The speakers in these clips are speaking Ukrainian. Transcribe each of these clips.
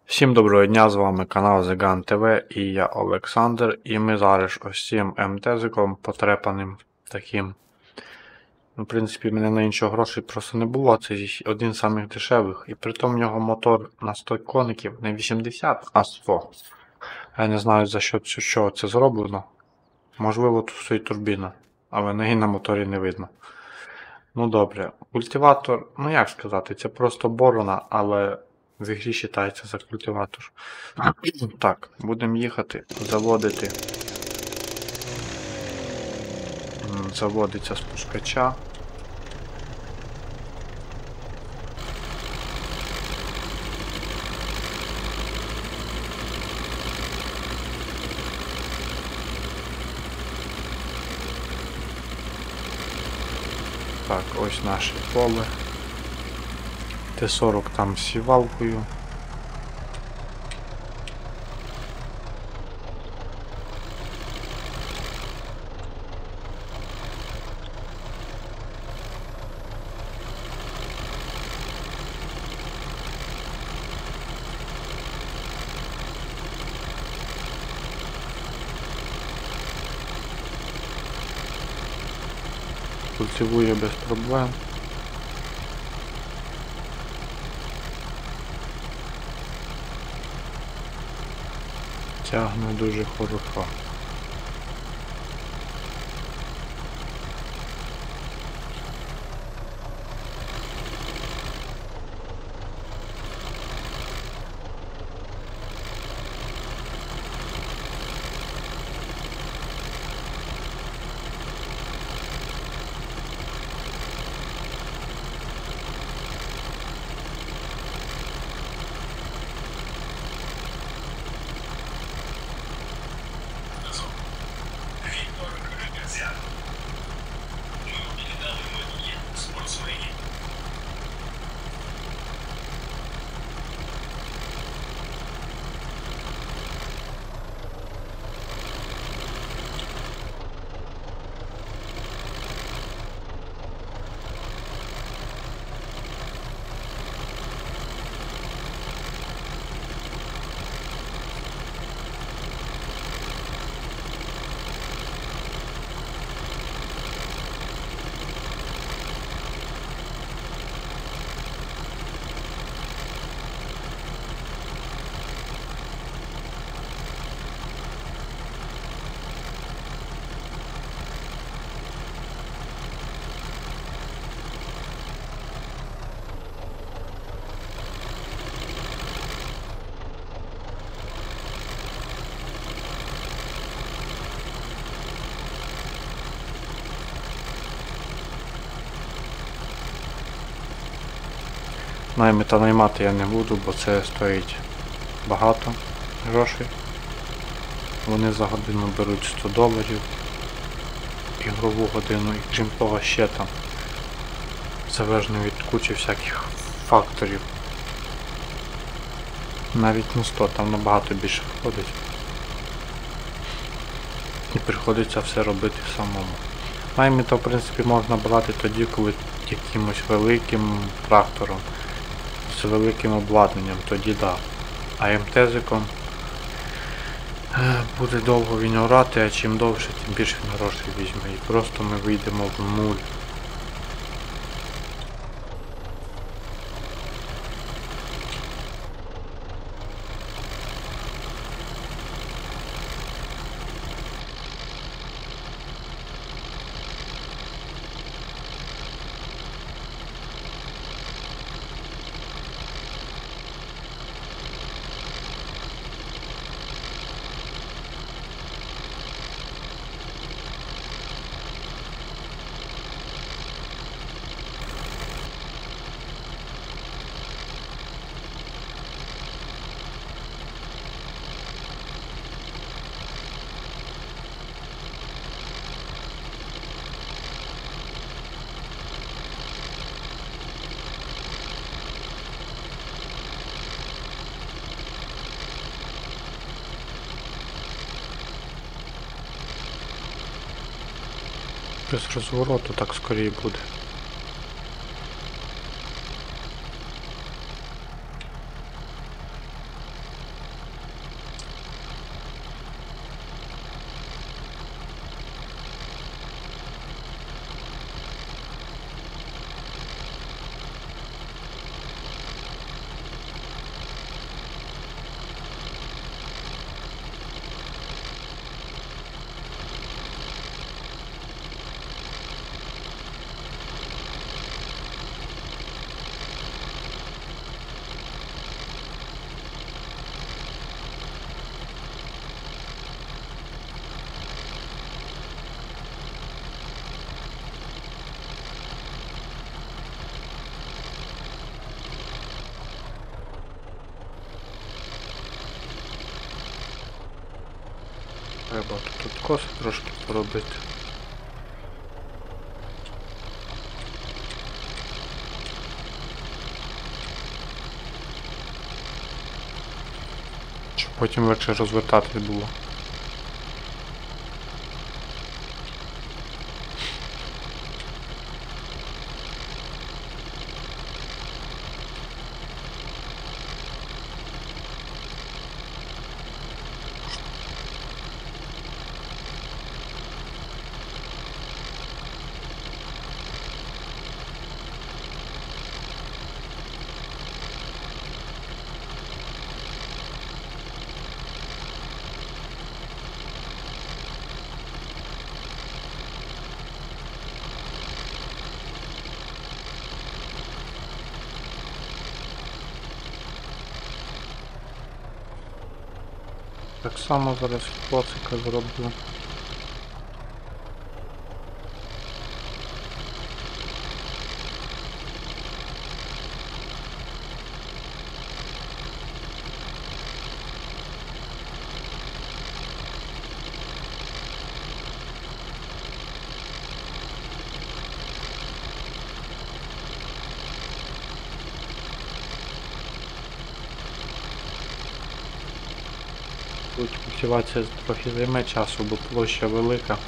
Всім доброго дня, з вами канал Зиган ТВ і я Олександр, і ми зараз ось цим МТЗиком потрепаним таким. В принципі, в мене на іншого грошей просто не було, це один з самих дешевих. І притом в нього мотор на 100 коників не 80, а 100. Я не знаю за що чого це зроблено. Можливо, тут стоїть турбіна, але неї на моторі не видно. Ну добре, культиватор, ну як сказати, це просто борона, але в ігрі вважається за культиватор. Так, будемо їхати, заводити. Заводиться спускача. Так, ось наше поле. Т-40 там з сівалкою. Культивує без проблем. Тягне дуже хорошо. Наймита наймати я не буду, бо це стоїть багато грошей. Вони за годину беруть $100, ігрову годину, і крім того ще там, залежно від кучі всяких факторів. Навіть не 100, там набагато більше входить. І приходиться все робити самому. Наймита в принципі можна брати тоді, коли якимось великим трактором з великим обладнанням, тоді да. А МТЗиком буде довго він орати, а чим довше, тим більше він грошей візьме. І просто ми вийдемо в нуль. Без розвороту так скоріше буде. Треба тут коси трошки поробити. Щоб потім легше розвертати було. Так само зараз класика зроблю. Тут культивація трохи займе часу, бо площа велика.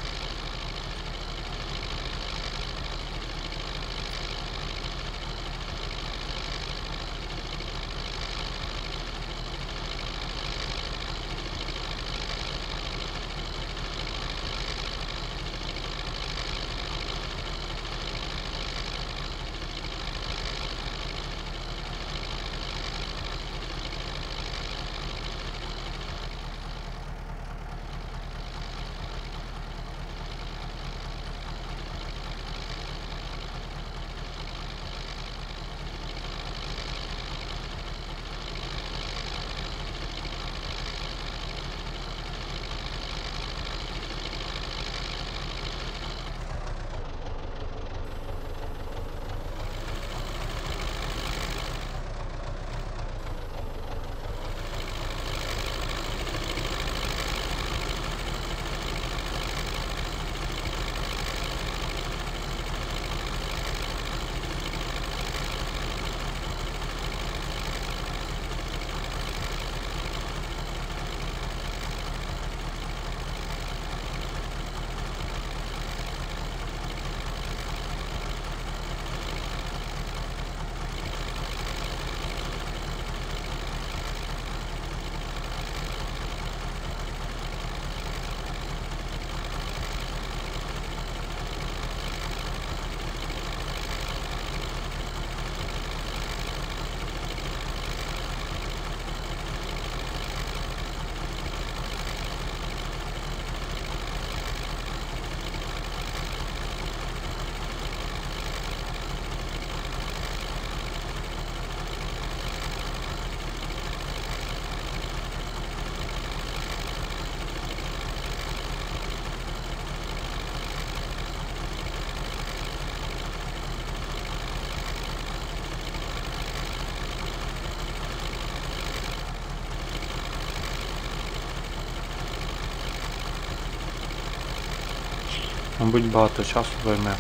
Мабуть, багато часу займе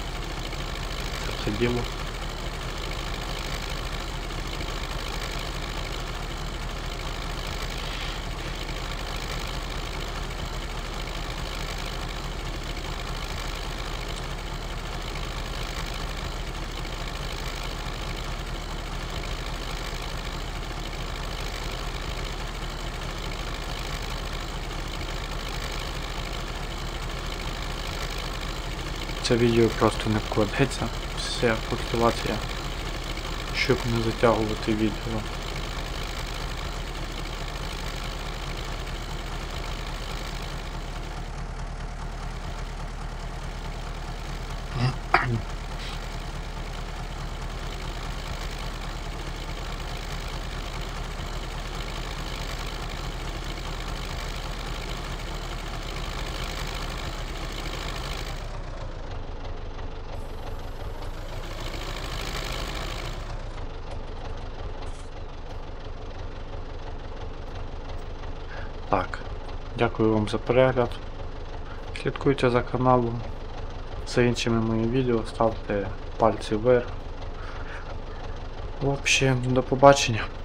це діло. Це відео просто не вкладеться, вся культивація, щоб не затягувати відео. Так, Дякую вам за перегляд. Слідкуйте за каналом, за іншими моїми відео, ставте пальці вверх. В общем, до побачення.